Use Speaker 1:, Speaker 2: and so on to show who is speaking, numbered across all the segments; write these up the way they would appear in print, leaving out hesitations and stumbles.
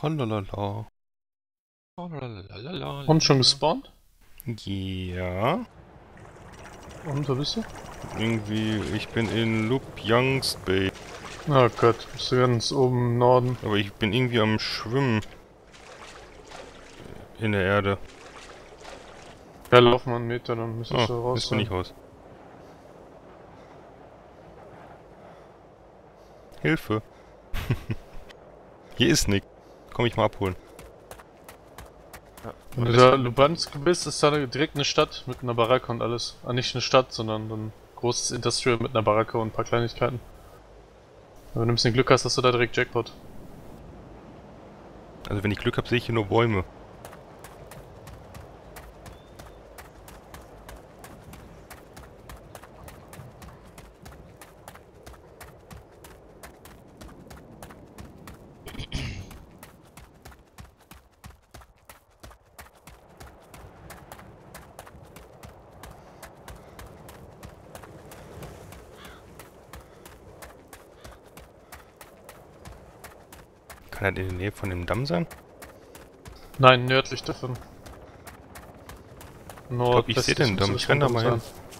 Speaker 1: Tralalala.
Speaker 2: Und schon gespawnt?
Speaker 1: Ja.
Speaker 2: Und, wo bist du?
Speaker 1: Irgendwie, ich bin in Lubjansk Bay.
Speaker 2: Oh Gott, bist du ganz oben im Norden.
Speaker 1: Aber ich bin irgendwie am Schwimmen. In der Erde.
Speaker 2: Ja, lauf mal einen Meter, dann müsstest du raus
Speaker 1: jetzt bin ich
Speaker 2: sein.
Speaker 1: raus. Hilfe. Hier ist nix. Komm ich mal abholen.
Speaker 3: Ja.
Speaker 2: Wenn du da Lubansk bist, ist da direkt eine Stadt mit einer Baracke und alles. Ah, nicht eine Stadt, sondern ein großes Industrial mit einer Baracke und ein paar Kleinigkeiten. Wenn du ein bisschen Glück hast, hast du da direkt Jackpot.
Speaker 1: Also wenn ich Glück habe, sehe ich hier nur Bäume. Kann er in der Nähe von dem Damm sein?
Speaker 2: Nein, nördlich davon.
Speaker 1: Ich sehe den Damm, ich renn da mal hin.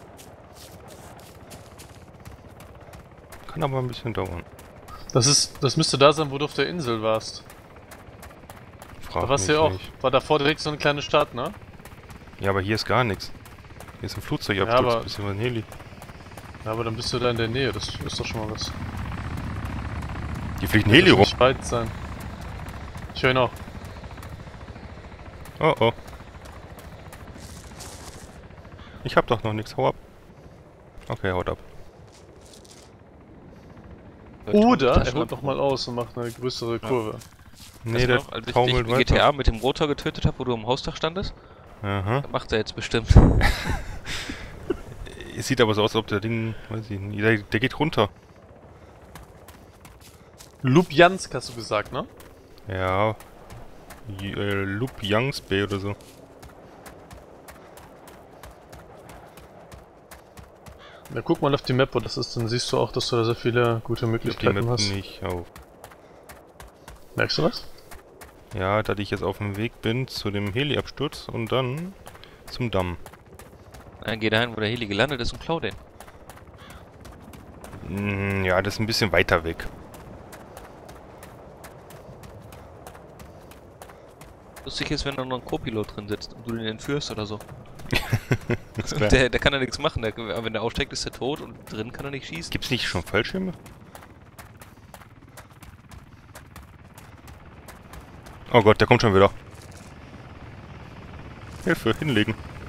Speaker 1: Kann aber ein bisschen dauern.
Speaker 2: Das müsste da sein, wo du auf der Insel warst. Da warst du ja auch. War davor direkt so eine kleine Stadt, ne?
Speaker 1: Ja, aber hier ist gar nichts. Hier ist ein Flugzeugabsturz,
Speaker 2: Ja, aber-
Speaker 1: bisschen ein Heli.
Speaker 2: Ja, aber dann bist du da in der Nähe, das ist doch schon mal was.
Speaker 1: Hier fliegt ein Heli rum.
Speaker 2: Nicht weit sein. Ich höre ihn auch.
Speaker 1: Oh oh. Ich hab doch noch nichts, hau ab. Okay, haut ab.
Speaker 2: Oder er holt nochmal aus und macht eine größere Kurve.
Speaker 1: Nee, der
Speaker 3: als ich dich
Speaker 1: taumelt
Speaker 3: in
Speaker 1: weiter.
Speaker 3: GTA mit dem Rotor getötet habe, wo du am Hausdach standest,
Speaker 1: Aha.
Speaker 3: das macht er jetzt bestimmt.
Speaker 1: Es sieht aber so aus, als ob der Ding, weiß ich nicht, der geht runter.
Speaker 2: Lubjansk hast du gesagt, ne?
Speaker 1: Ja. Lubjansk Bay oder so.
Speaker 2: Ja, guck mal auf die Map, wo das ist, dann siehst du auch, dass du da sehr viele gute
Speaker 1: Ich hab die
Speaker 2: Möglichkeiten
Speaker 1: Map
Speaker 2: hast.
Speaker 1: nicht auf.
Speaker 2: Merkst du was?
Speaker 1: Ja, da ich jetzt auf dem Weg bin zu dem Heli-Absturz und dann zum Damm.
Speaker 3: Dann geh dahin, wo der Heli gelandet ist und klau den.
Speaker 1: Ja, das ist ein bisschen weiter weg.
Speaker 3: Lustig ist, wenn da noch ein Co-Pilot drin sitzt und du den entführst oder so.
Speaker 1: Ist
Speaker 3: Und
Speaker 1: klar.
Speaker 3: der kann ja nichts machen, wenn der aussteigt, ist er tot und drin kann er nicht schießen.
Speaker 1: Gibt's nicht schon Fallschirme? Oh Gott, der kommt schon wieder. Hilfe, hinlegen.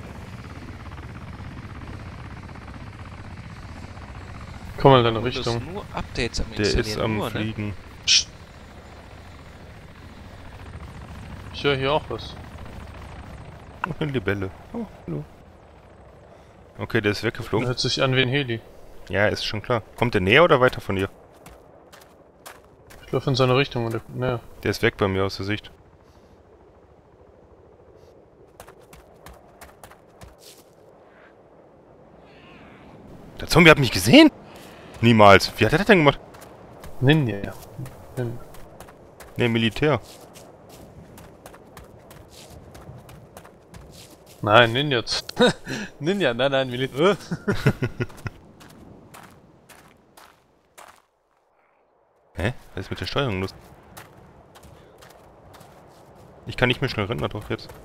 Speaker 2: Komm mal in deine
Speaker 3: Du bist
Speaker 2: Richtung.
Speaker 3: nur Updates am
Speaker 1: Der
Speaker 3: Installieren.
Speaker 1: ist am
Speaker 3: nur, ne?
Speaker 1: Fliegen.
Speaker 2: Psst. Ich höre hier auch was.
Speaker 1: Oh, eine Libelle. Oh, hallo. Okay, der ist weggeflogen.
Speaker 2: Hört sich an wie ein Heli.
Speaker 1: Ja, ist schon klar. Kommt der näher oder weiter von dir?
Speaker 2: Ich laufe in seine Richtung und naja.
Speaker 1: Der ist weg bei mir aus der Sicht. Der Zombie hat mich gesehen? Niemals. Wie hat er das denn gemacht?
Speaker 2: Ninja. Ninja.
Speaker 1: Ne, Militär.
Speaker 2: Nein, Ninjas. Ninja, nein, Militär.
Speaker 1: Hä? Was ist mit der Steuerung los? Ich kann nicht mehr schnell rennen, na doch jetzt.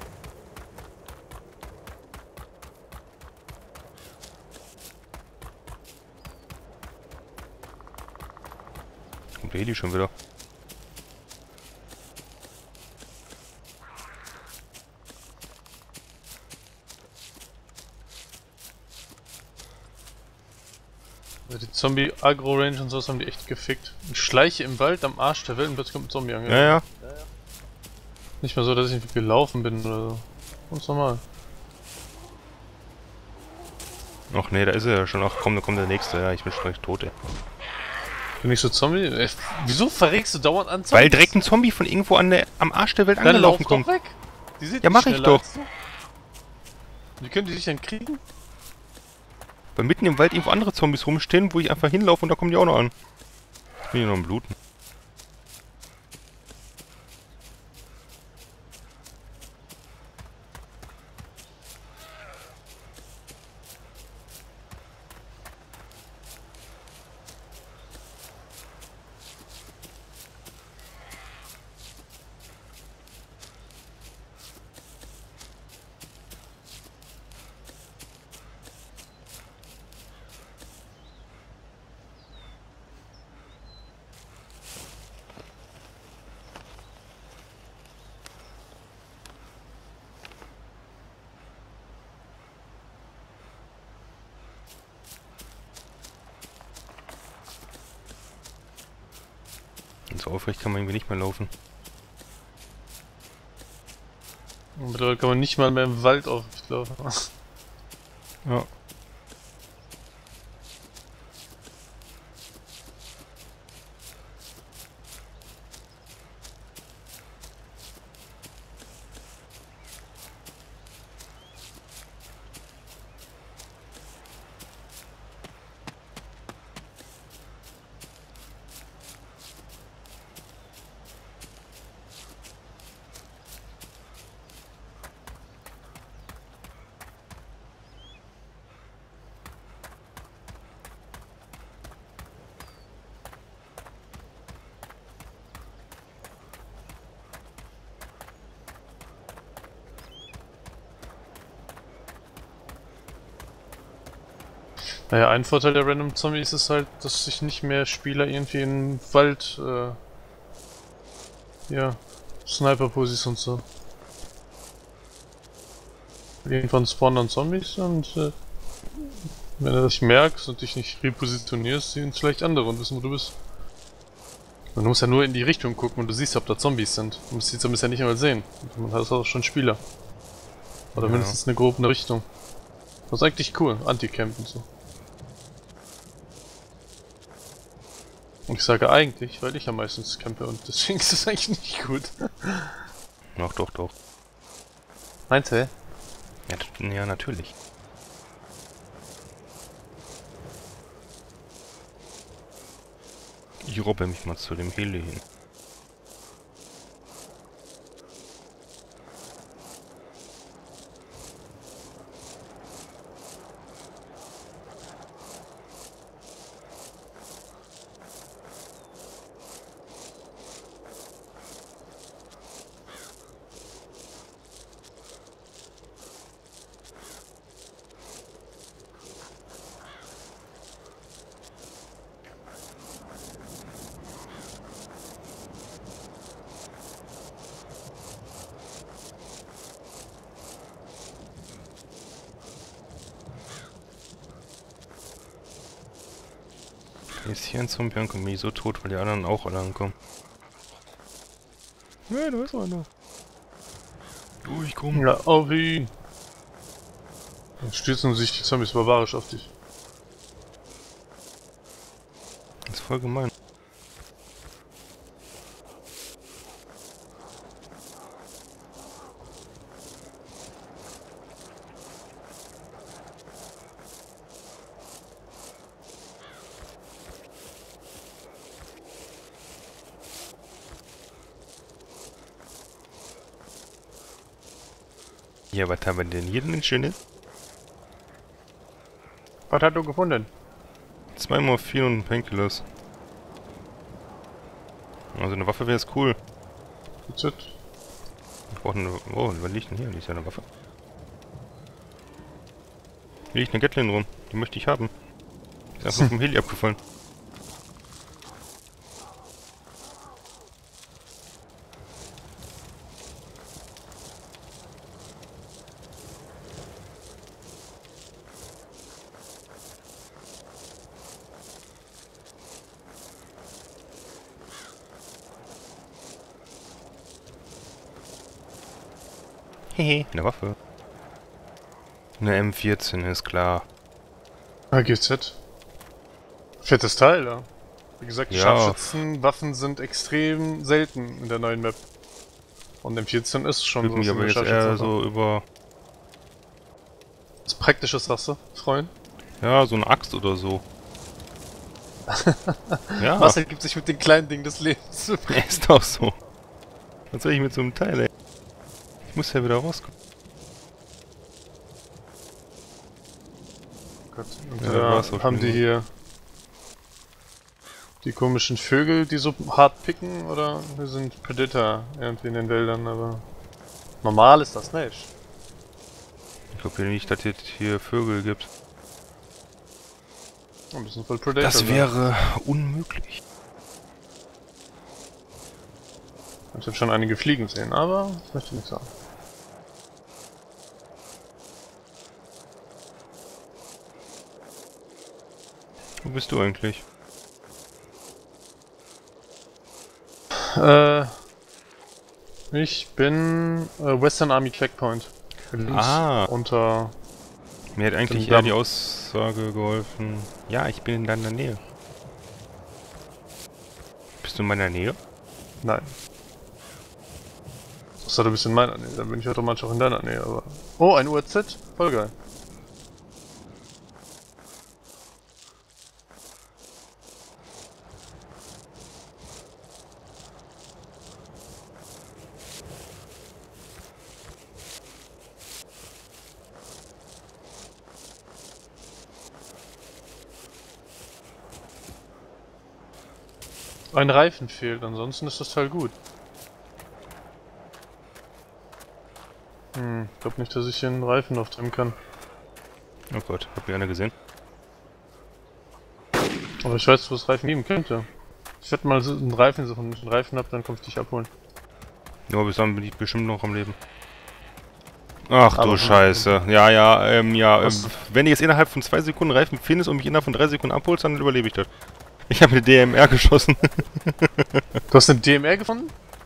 Speaker 1: Kommt der Heli schon wieder.
Speaker 2: Die Zombie-Agro-Range und sowas haben die echt gefickt. Ich schleiche im Wald am Arsch der Welt und plötzlich kommt ein Zombie angegangen.
Speaker 1: Ja, ja.
Speaker 2: Nicht mal so, dass ich irgendwie gelaufen bin oder so. Ganz normal.
Speaker 1: Ach nee, da ist er ja schon. Ach komm, da kommt der nächste. Ja, ich bin schon gleich tot, ey.
Speaker 2: Bin ich so Zombie? Wieso verregst du dauernd an Zombies?
Speaker 1: Weil direkt ein Zombie von irgendwo am Arsch der Welt
Speaker 2: Dann
Speaker 1: angelaufen
Speaker 2: lauf
Speaker 1: kommt.
Speaker 2: doch weg! Die sind
Speaker 1: Ja,
Speaker 2: nicht
Speaker 1: mach ich
Speaker 2: schneller
Speaker 1: doch.
Speaker 2: als du. Wie können die dich dann kriegen?
Speaker 1: Weil mitten im Wald irgendwo andere Zombies rumstehen, wo ich einfach hinlaufe und da kommen die auch noch an. Ich bin hier noch am Bluten. So aufrecht kann man irgendwie nicht mehr laufen.
Speaker 2: Und mittlerweile kann man nicht mal mehr im Wald auflaufen.
Speaker 1: Ja.
Speaker 2: Naja, ein Vorteil der Random Zombies ist halt, dass sich nicht mehr Spieler irgendwie im Wald, ja, Sniper-Posis und so. Irgendwann spawnen dann Zombies und, wenn du das merkst und dich nicht repositionierst, sehen vielleicht andere und wissen, wo du bist. Und du musst ja nur in die Richtung gucken und du siehst, ob da Zombies sind. Du musst die Zombies ja nicht einmal sehen. Und man hat auch schon Spieler. Oder
Speaker 1: Ja.
Speaker 2: mindestens eine grobe Richtung. Das ist eigentlich cool, Anti-Camp und so. Und ich sage eigentlich, weil ich ja meistens campe und deswegen ist das eigentlich nicht gut.
Speaker 1: Doch, doch, doch.
Speaker 2: Meinst du?
Speaker 1: Ja, natürlich. Ich robbe mich mal zu dem Heli hin. Jetzt hier ein Zombie ankommt, bin ich so tot, weil die anderen auch alle ankommen. Ja, da ist einer. Oh, ich komm.
Speaker 2: Ja, auf ihn! Dann stürzen sich die Zombies barbarisch auf dich.
Speaker 1: Das ist voll gemein. Ja, was haben wir denn hier denn Schönes?
Speaker 2: Was hast du gefunden?
Speaker 1: 2 Morphin und Painkillers. Also eine Waffe wäre es cool.
Speaker 2: That's it.
Speaker 1: Ich brauche eine... Oh, was liegt denn hier? Liegt ja eine Waffe. Hier liegt eine Gatling rum. Die möchte ich haben. Ist einfach vom Heli abgefallen. Hehe, eine Waffe. Eine M14, ist klar.
Speaker 2: AGZ. Fettes Teil, ja. Wie gesagt,
Speaker 1: Ja.
Speaker 2: Scharfschützenwaffen sind extrem selten in der neuen Map. Und M14 ist schon
Speaker 1: Würde mich
Speaker 2: so
Speaker 1: aber
Speaker 2: eine
Speaker 1: jetzt eher
Speaker 2: Scharfschützenwaffe.
Speaker 1: so über...
Speaker 2: Was Praktisches sagst du, Freund?
Speaker 1: Ja, so eine Axt oder so. Ja,
Speaker 2: Marcel gibt sich mit den kleinen Dingen des Lebens.
Speaker 1: ist doch so. Was soll ich mit so einem Teil, ey? Ich muss ja wieder rauskommen.
Speaker 2: Gott. Und
Speaker 1: Ja,
Speaker 2: da
Speaker 1: war's auch
Speaker 2: haben
Speaker 1: schon
Speaker 2: die
Speaker 1: so.
Speaker 2: hier die komischen Vögel, die so hart picken, oder wir sind Predator irgendwie in den Wäldern, aber normal ist das nicht.
Speaker 1: Ich glaube nicht, dass es hier Vögel gibt.
Speaker 2: Wir müssen voll Predator
Speaker 1: Das
Speaker 2: sein.
Speaker 1: wäre unmöglich.
Speaker 2: Ich habe schon einige Fliegen sehen, aber ich möchte nicht sagen.
Speaker 1: Wo bist du eigentlich?
Speaker 2: Ich bin Western Army Checkpoint. Links unter...
Speaker 1: Mir hat eigentlich eher die Aussage geholfen. Ja, ich bin in deiner Nähe. Bist du in meiner Nähe?
Speaker 2: Nein. Außer du bist in meiner Nähe, dann bin ich automatisch auch in deiner Nähe, aber... Oh, ein UAZ? Voll geil. Ein Reifen fehlt, ansonsten ist das Teil gut. Ich glaube nicht, dass ich hier einen Reifen auftreiben kann.
Speaker 1: Oh Gott, hab ich einer gesehen?
Speaker 2: Aber ich weiß, wo es Reifen geben könnte. Ich werde mal so einen Reifen suchen. Wenn ich einen Reifen habe, dann komme ich dich abholen.
Speaker 1: Ja, bis dann bin ich bestimmt noch am Leben. Ach
Speaker 2: Aber
Speaker 1: du Scheiße. Wenn du jetzt innerhalb von 2 Sekunden Reifen findest und mich innerhalb von 3 Sekunden abholst, dann überlebe ich das. Ich habe eine DMR geschossen.
Speaker 2: Du hast eine DMR gefunden?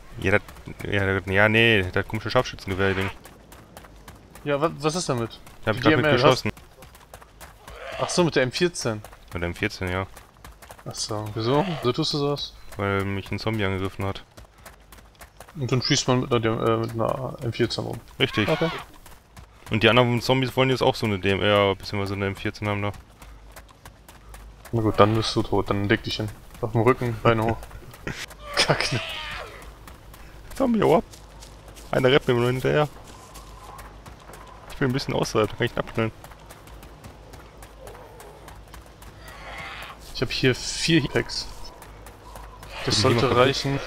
Speaker 1: Nee, das komische Scharfschützengewehr-Ding.
Speaker 2: Ja, was ist damit?
Speaker 1: Ich hab damit geschossen.
Speaker 2: Ach so, mit der M14.
Speaker 1: Mit der M14, ja.
Speaker 2: Ach so, wieso? Wieso tust du sowas?
Speaker 1: Weil mich ein Zombie angegriffen hat.
Speaker 2: Und dann schießt man mit einer M14 rum.
Speaker 1: Richtig.
Speaker 2: Okay.
Speaker 1: Und die anderen Zombies wollen jetzt auch so eine DMR bzw. eine M14 haben da.
Speaker 2: Na gut, dann bist du tot, dann leg dich hin. Auf dem Rücken, Beine hoch. Kacke.
Speaker 1: Zombie, hau ab. Einer rennt mir nur hinterher. Ich bin ein bisschen außerhalb, da kann ich ihn abschnellen.
Speaker 2: Ich habe hier 4 Heatpacks. Das sollte reichen,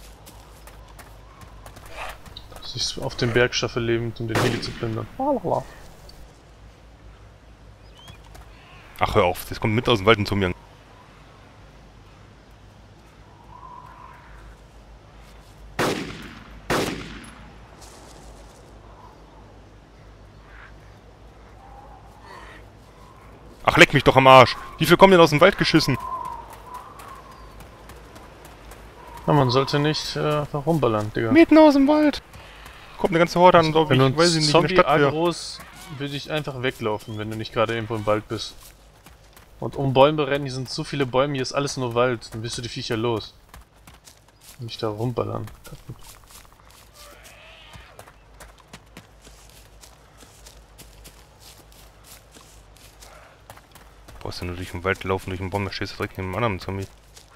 Speaker 2: dass ich auf den Berg schaffe, lebend, um den Heli zu plündern.
Speaker 1: Ach, hör auf, das kommt mit aus dem Wald ein Zombie an. Ach, leck mich doch am Arsch. Wie viel kommen denn aus dem Wald geschissen?
Speaker 2: Ja, man sollte nicht einfach rumballern, Digga.
Speaker 1: Mitten aus dem Wald. Kommt eine ganze Horde an, so
Speaker 2: Wenn
Speaker 1: wie
Speaker 2: du
Speaker 1: ich weiß
Speaker 2: ein
Speaker 1: nicht, in der Stadt wäre.
Speaker 2: Zombie-Agros, würde ich einfach weglaufen, wenn du nicht gerade irgendwo im Wald bist. Und um Bäume rennen, hier sind so viele Bäume, hier ist alles nur Wald, dann bist du die Viecher los. Nicht da rumballern.
Speaker 1: Brauchst du nur durch den Wald laufen, durch den Baum, da stehst du direkt neben einem anderen Zombie.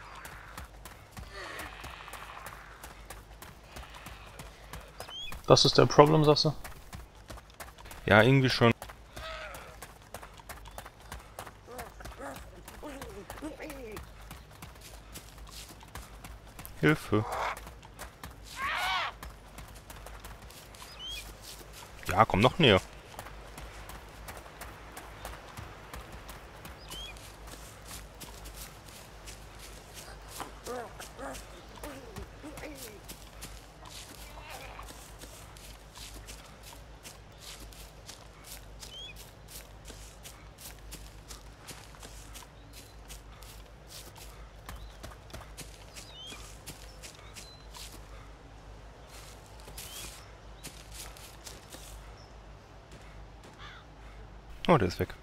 Speaker 2: Das ist der Problem, sagst du?
Speaker 1: Ja, irgendwie schon. Hilfe. Ja, komm noch näher. Oh, der ist weg.